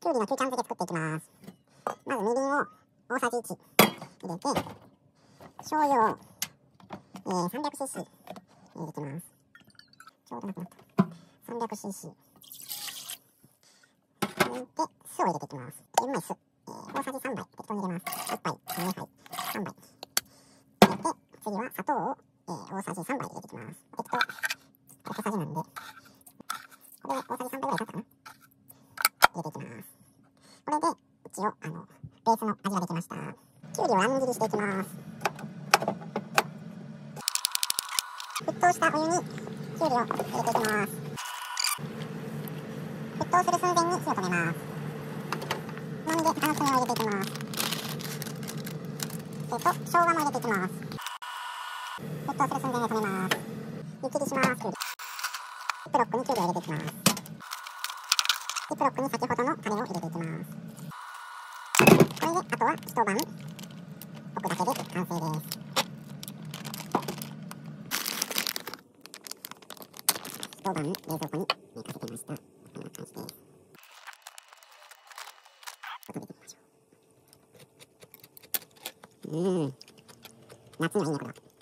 きゅうりのキューちゃん漬け作っていきます。まずみりんを大さじ1入れて、醤油を、300cc 入れていきます。ちょうどなくなった。300cc。抜いて、酢を入れていきます。玄米酢。大さじ3杯。適当に入れます。1杯、2杯、3杯。入れて、次は砂糖を、大さじ3杯入れていきます。適当。小さじなんで。これで大さじ3杯ぐらいだったかな。入れていきます。これで、一応、ベースの味ができました。きゅうりを乱切りしていきます。沸騰したお湯にきゅうりを入れていきます。沸騰する寸前に火を止めます。好みで鷹の爪を入れていきます。生姜も入れていきます。沸騰する寸前で止めます。湯切りします。きゅうり。ジップロックにきゅうりを入れていきます。ジップロックに先ほどのタレを入れていきます。これであとは一晩置くだけで完成です。一晩冷蔵庫に寝かせてました。こんな感じです。食べてみましょう。夏にはいいね、これは。